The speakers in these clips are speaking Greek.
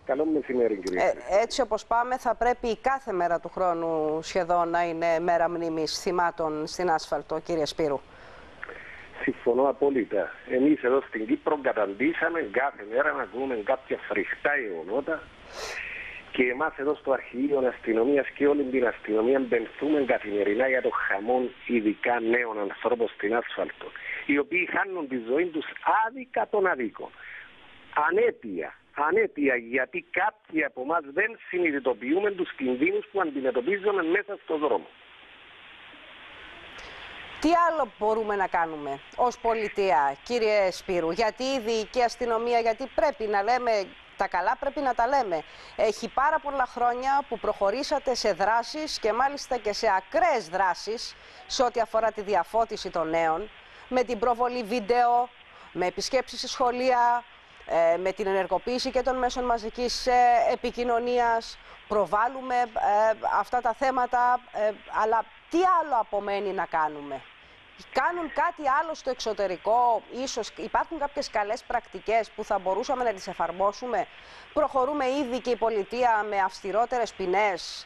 Καλό μεσημέρι, κύριε. Έτσι όπως πάμε, θα πρέπει κάθε μέρα του χρόνου σχεδόν να είναι μέρα μνήμης θυμάτων στην άσφαλτο, κύριε Σπύρου. Συμφωνώ απόλυτα. Εμείς εδώ στην Κύπρο καταντήσαμε κάθε μέρα να ακούμε κάποια φρικτά γεγονότα και εμάς εδώ στο Αρχηγείο Αστυνομίας και όλη την αστυνομία μπενθούμε καθημερινά για το χαμό ειδικά νέων ανθρώπων στην άσφαλτο, οι οποίοι χάνουν τη ζωή τους άδικα των αδίκων. Ανέτεια, γιατί κάποιοι από εμάς δεν συνειδητοποιούμε τους κινδύνους που αντιμετωπίζουμε μέσα στον δρόμο. Τι άλλο μπορούμε να κάνουμε ως πολιτεία, κύριε Σπύρου, γιατί η διοική αστυνομία, γιατί πρέπει να λέμε τα καλά, πρέπει να τα λέμε. Έχει πάρα πολλά χρόνια που προχωρήσατε σε δράσεις και μάλιστα και σε ακραίες δράσεις σε ό,τι αφορά τη διαφώτιση των νέων, με την προβολή βίντεο, με επισκέψεις σε σχολεία, με την ενεργοποίηση και των μέσων μαζικής επικοινωνίας. Προβάλλουμε αυτά τα θέματα, αλλά τι άλλο απομένει να κάνουμε? Κάνουν κάτι άλλο στο εξωτερικό? Ίσως υπάρχουν κάποιες καλές πρακτικές που θα μπορούσαμε να τις εφαρμόσουμε? Προχωρούμε ήδη και η πολιτεία με αυστηρότερες ποινές,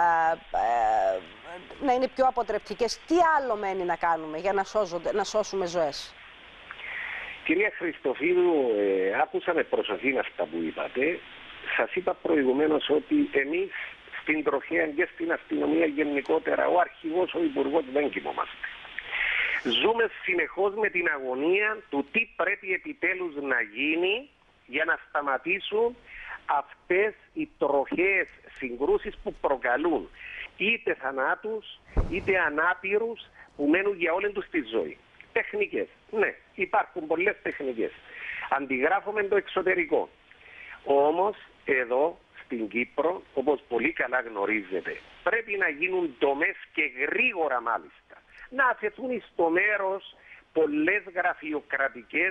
να είναι πιο αποτρεπτικές? Τι άλλο μένει να κάνουμε για να σώσουμε ζωές? Κυρία Χριστοφίδου, άκουσα με προσοχή αυτά που είπατε. Σας είπα προηγουμένως ότι εμείς στην τροχέα και στην αστυνομία γενικότερα, ο αρχηγός, ο υπουργός, δεν κοιμόμαστε. Ζούμε συνεχώς με την αγωνία του τι πρέπει επιτέλους να γίνει για να σταματήσουν αυτές οι τροχαίες συγκρούσεις που προκαλούν είτε θανάτους είτε ανάπηρους που μένουν για όλη τους τη ζωή. Τεχνικές. Ναι, υπάρχουν πολλές τεχνικές. Αντιγράφουμε το εξωτερικό. Όμως εδώ στην Κύπρο, όπως πολύ καλά γνωρίζετε, πρέπει να γίνουν δομές και γρήγορα μάλιστα. Να αφαιθούν στο μέρος πολλές γραφειοκρατικές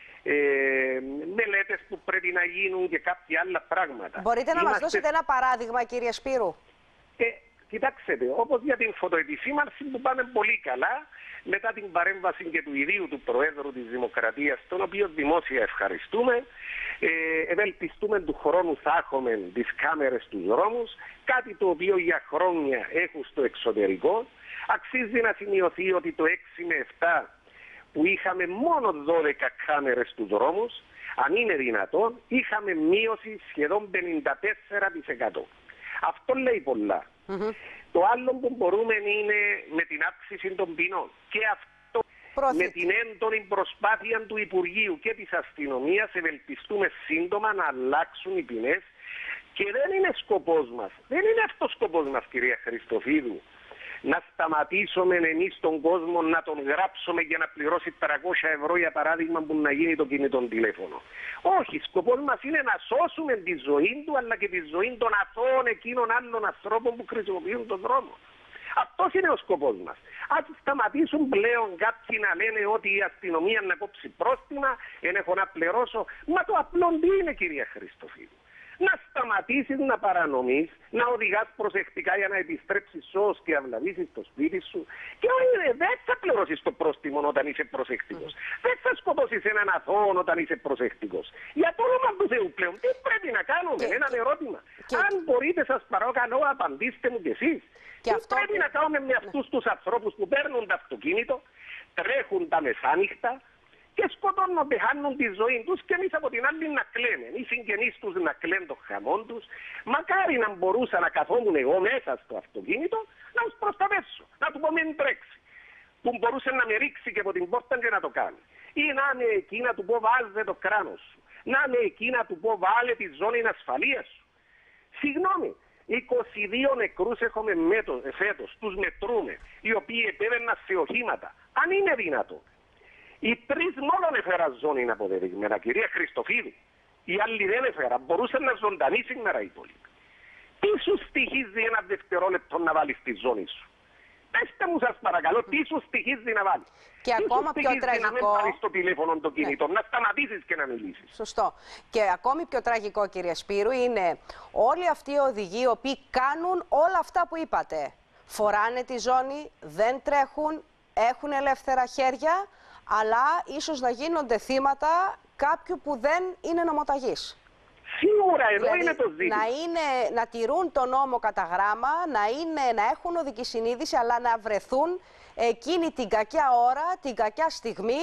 μελέτες που πρέπει να γίνουν και κάποια άλλα πράγματα. Μπορείτε να μας δώσετε ένα παράδειγμα, κύριε Σπύρου? Κοιτάξτε, όπως για την φωτοεπισήμανση που πάμε πολύ καλά, μετά την παρέμβαση και του ιδίου του Προέδρου της Δημοκρατίας, τον οποίο δημόσια ευχαριστούμε, ευελπιστούμε του χρόνου θα έχουμε τις κάμερες στους δρόμους, κάτι το οποίο για χρόνια έχουν στο εξωτερικό. Αξίζει να σημειωθεί ότι το 6 με 7 που είχαμε μόνο 12 κάμερες στους δρόμους, αν είναι δυνατόν, είχαμε μείωση σχεδόν 54%. Αυτό λέει πολλά. Το άλλο που μπορούμε είναι με την αύξηση των ποινών. Και αυτό με την έντονη προσπάθεια του Υπουργείου και της αστυνομίας ευελπιστούμε σύντομα να αλλάξουν οι ποινές. Και δεν είναι σκοπός μας, δεν είναι αυτός σκοπός μας, κυρία Χριστοφίδου, να σταματήσουμε εμείς τον κόσμο να τον γράψουμε για να πληρώσει 300 ευρώ για παράδειγμα που να γίνει το κινητό τηλέφωνο. Όχι, σκοπός μας είναι να σώσουμε τη ζωή του αλλά και τη ζωή των αθώων εκείνων άλλων ανθρώπων που χρησιμοποιούν τον δρόμο. Αυτός είναι ο σκοπός μας. Ας σταματήσουν πλέον κάποιοι να λένε ότι η αστυνομία να κόψει πρόστιμα, έχω να πληρώσω. Μα το απλό τι είναι, κυρία Χριστοφίδου? Να σταματήσεις να παρανομείς, να οδηγάς προσεκτικά για να επιστρέψεις σώος και αυλαβήσεις στο σπίτι σου. Και δεν θα πληρώσεις το πρόστιμο όταν είσαι προσεκτικός. Δεν θα σκοτώσεις έναν αθώο όταν είσαι προσεκτικός. Για το όνομα του Θεού πλέον, τι πρέπει να κάνουμε? Ένα ερώτημα. Αν μπορείτε, σας παρακαλώ, απαντήστε μου κι εσείς. Τι πρέπει να κάνουμε με αυτούς τους ανθρώπους που παίρνουν το αυτοκίνητο, τρέχουν τα μεσάνυχτα και σκοτώνονται, χάνουν τη ζωή τους και εμείς από την άλλη να κλαίνε. Οι συγγενείς τους να κλαίνουν το χαμό τους. Μακάρι να μπορούσα να καθόμουν εγώ μέσα στο αυτοκίνητο να τους προστατεύσω, να του πω μην τρέξει. Που μπορούσε να με ρίξει και από την πόρτα και να το κάνει. Ή να είναι εκεί να του πω βάζε το κράνος σου. Να είναι εκεί να του πω βάλε τη ζώνη ασφαλείας σου. Συγγνώμη. 22 νεκρούς έχουμε φέτος, τους μετρούμε, οι οποίοι επέβαιναν σε οχήματα. Αν είναι δυνατό. Οι 3 μόνο έφεραν ζώνη αποδεδειγμένα, κυρία Χριστοφίδου. Οι άλλοι δεν έφεραν. Μπορούσαν να ζωντανεί σήμερα οι υπόλοιποι. Τι σου στοιχίζει ένα δευτερόλεπτο να βάλεις τη ζώνη σου? Πέστε μου σας παρακαλώ, τι σου στοιχίζει να βάλεις? Και ακόμα πιο τραγικό. Να μην πάρεις το τηλέφωνο το κινητό, να σταματήσεις και να μιλήσεις. Σωστό. Και ακόμη πιο τραγικό, κύριε Σπύρου, είναι όλοι αυτοί οι οδηγοί οι οποίοι κάνουν όλα αυτά που είπατε. Φοράνε τη ζώνη, δεν τρέχουν, έχουν ελεύθερα χέρια, αλλά ίσως να γίνονται θύματα κάποιου που δεν είναι νομοταγής. Σίγουρα εδώ Δηλαδή, είναι το ζήτημα. να τηρούν τον νόμο κατά γράμμα, να έχουν οδική συνείδηση, αλλά να βρεθούν εκείνη την κακιά ώρα, την κακιά στιγμή,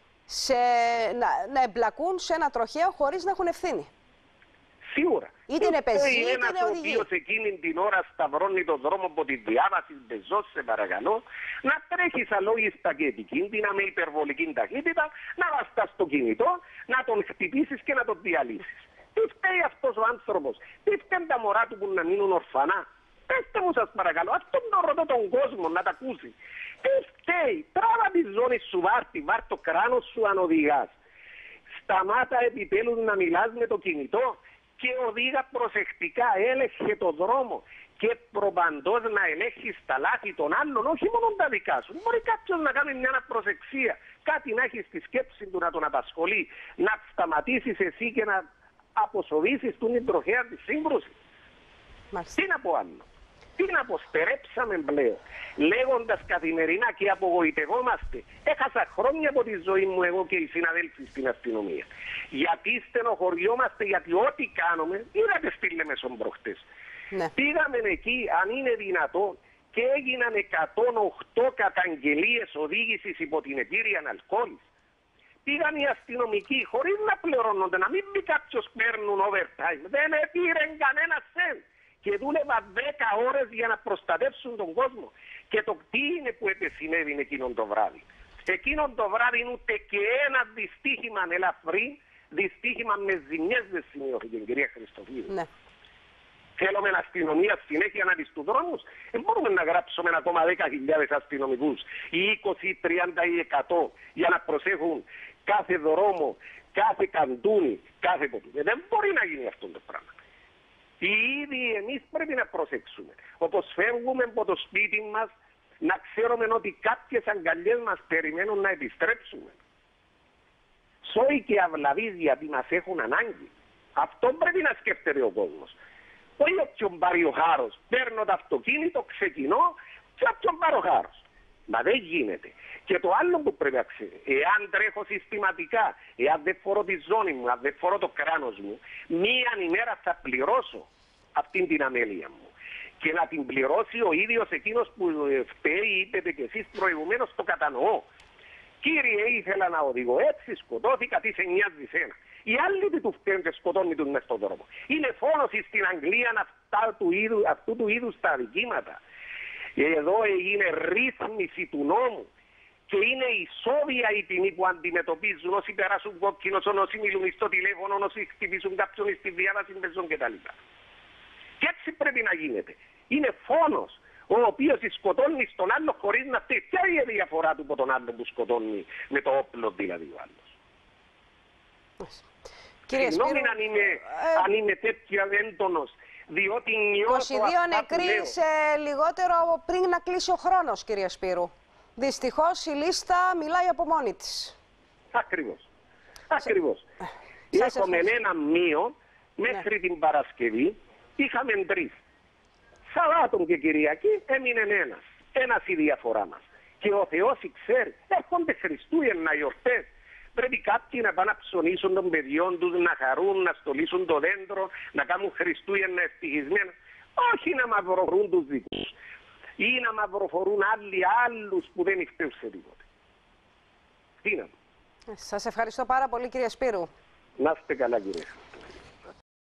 να εμπλακούν σε ένα τροχαίο χωρίς να έχουν ευθύνη. Σίγουρα. Είτε είναι πεζή, είτε είναι οδηγή. Ο οποίος εκείνη την ώρα σταυρώνει τον δρόμο από τη διάβαση, πεζός, σε παρακαλώ, να τρέχεις αλόγιστα και επικίνδυνα με υπερβολική ταχύτητα, να βαστάς το κινητό, να τον χτυπήσεις και να τον διαλύσεις. Τι φταίει αυτός ο άνθρωπος, τι φταίνουν τα μωρά του που να μείνουν ορφανά. Πέστε μου σας παρακαλώ, αυτόν τον ρωτώ τον κόσμο να τα ακούσει. Τι φταίει, τράβα τη ζώνη σου βάρ το κράνος σου αν οδηγάς. Σταμάτα επιτέλους να μιλάς με το κινητό και οδήγα προσεκτικά, έλεγχε το δρόμο και προπαντός να ελέγχεις τα λάθη των άλλων, όχι μόνο τα δικά σου. Μπορεί κάποιος να κάνει μια αναπροσεξία, κάτι να έχει στη σκέψη του να τον απασχολεί, να σταματήσεις εσύ και να αποσοβήσεις την τροχέα της σύγκρουσης. Τι να πω άλλο. Τι να πω, στερέψαμε πλέον, λέγοντας καθημερινά και απογοητευόμαστε. Έχασα χρόνια από τη ζωή μου εγώ και οι συναδέλφοι στην αστυνομία. Γιατί στενοχωριόμαστε, γιατί ό,τι κάνουμε, είδατε στη Λεμεσόν προχτές. Ναι. Πήγαμε εκεί, αν είναι δυνατόν, και έγιναν 108 καταγγελίες οδήγησης υπό την επίρρεια αλκοόλης. Πήγαν οι αστυνομικοί χωρίς να πληρώνονται, να μην πει κάποιος παίρνουν overtime. Δεν πήρε κανένα σεντ. Και δούλευαν 10 ώρες για να προστατεύσουν τον κόσμο. Και το τι είναι που επεσυνέβη εκείνον το βράδυ. Εκείνον το βράδυ ούτε και ένα δυστύχημα ελαφρύ, δυστύχημα με ζημιές δεν σημειώθηκε, κυρία Χριστοφίδου. Ναι. Θέλουμε αστυνομία συνέχεια να δεις τους δρόμους. Δεν μπορούμε να γράψουμε ακόμα 10.000 αστυνομικούς ή 20, 30 ή 100 για να προσέχουν κάθε δρόμο, κάθε καντούνι, κάθε ποτέ. Δεν μπορεί να γίνει αυτό το πράγμα. Ήδη εμείς πρέπει να προσέξουμε. Όπως φεύγουμε από το σπίτι μας, να ξέρουμε ότι κάποιες αγκαλιές μας περιμένουν να επιστρέψουμε. Σόι και αυλαβείς γιατί μας έχουν ανάγκη. Αυτό πρέπει να σκέφτεται ο κόσμος. Όχι όποιον πάρει ο χάρος. Παίρνω το αυτοκίνητο, ξεκινώ και όποιον πάρω ο χάρος. Μα δεν γίνεται. Και το άλλο που πρέπει να ξέρει, εάν τρέχω συστηματικά, εάν δεν φορώ τη ζώνη μου, αν δεν φορώ το κράνος μου, μίαν ημέρα θα πληρώσω αυτήν την αμέλεια μου. Και να την πληρώσει ο ίδιος εκείνος που φταίει, είπετε και εσείς προηγουμένως, το κατανοώ. Κύριε, ήθελα να οδηγώ έτσι, σκοτώθηκα, τι σε νοιάζει σένα. Οι άλλοι τι του φταίνουν και σκοτώνουν τους μες στον δρόμο. Είναι φόνος στην Αγγλία αυτού του είδους τα αδικήματα. Εδώ έγινε ρύθμιση του νόμου και είναι ισόβια η ποινή που αντιμετωπίζουν όσοι περάσουν κόκκινος, όσοι μιλούν στο τηλέφωνο, όσοι χτυπήσουν κάποιον στη διάβαση πεζών κτλ. Και έτσι πρέπει να γίνεται. Είναι φόνος ο οποίος σκοτώνει στον άλλο χωρίς να φταίει. Ποια είναι η διαφορά του από τον άλλο που σκοτώνει με το όπλο δηλαδή ο άλλος. Συγγνώμη αν είμαι τέτοια έντονος, διότι νιώθω 22 νεκροί σε λιγότερο πριν να κλείσει ο χρόνος, κύριε Σπύρου. Δυστυχώς η λίστα μιλάει από μόνη της. Ακριβώς. Ακριβώς. Έχουμε ένα μείο μέχρι την Παρασκευή, είχαμε 3. Σαββάτων και Κυριακή έμεινε ένας. Ένας η διαφορά μας. Και ο Θεός ξέρει, έρχονται Χριστούγεννα γιορτές. Πρέπει κάποιοι να πάνε να ψωνίσουν των παιδιών τους, να χαρούν, να στολίσουν το δέντρο, να κάνουν Χριστούγεννα ευτυχισμένα. Όχι να μαυροφορούν τους δικούς. Ή να μαυροφορούν άλλους που δεν φταίουν σε τίποτε. Τι να πω. Σας ευχαριστώ πάρα πολύ, κύριε Σπύρου. Να είστε καλά, κύριε.